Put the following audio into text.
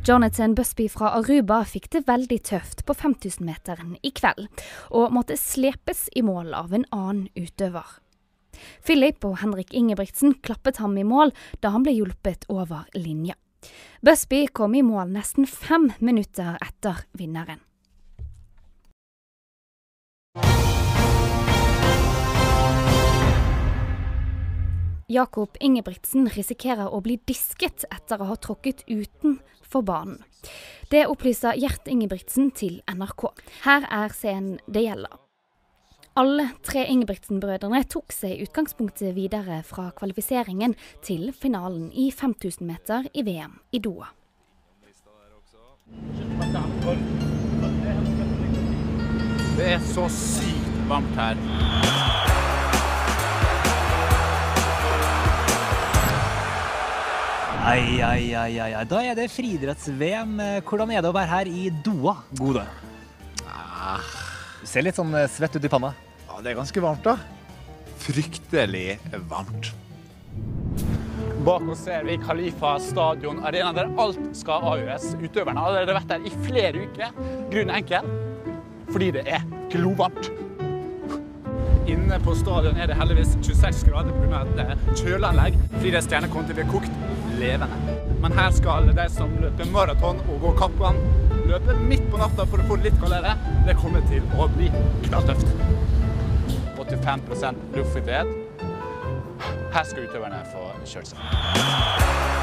Jonathan Busby fra Aruba fikk det veldig tøft på 5000-meteren i kveld, og måtte slepes i mål av en annen utøver. Philip og Henrik Ingebrigtsen klappet ham i mål da han ble hjulpet over linja. Busby kom i mål nesten 5 minutter etter vinneren. Jakob Ingebrigtsen risikerer å bli disket etter å ha tråkket utenfor banen. Det opplyser Gjert Ingebrigtsen til NRK. Her er scenen det gjelder. Alle 3 Ingebrigtsen-brødrene tok seg i utgangspunktet videre fra kvalifiseringen til finalen i 5000 meter i VM i Doha. Det er så sykt varmt her. Da er det friidretts-VM. Hvordan er det å være her i Doha, Gode? Du ser litt sånn svett ut i panna. Ja, det er ganske varmt da. Fryktelig varmt. Bak oss ser vi Khalifa stadion, arena der alt skal avgjøres. Utøverne har allerede vært der i flere uker. Grunnen er enkel, fordi det er glovarmt. Inne på stadion er det heldigvis 26 grader på grunn av et kjøleanlegg, fordi det stjernet kommer til å bli kokt levende. Men her skal de som løper maraton og går kappgang løpe midt på natta for å få det litt kaldere. Det kommer til å bli knalltøft. 85% luftfuktighet. Her skal utøverne få kjørt seg.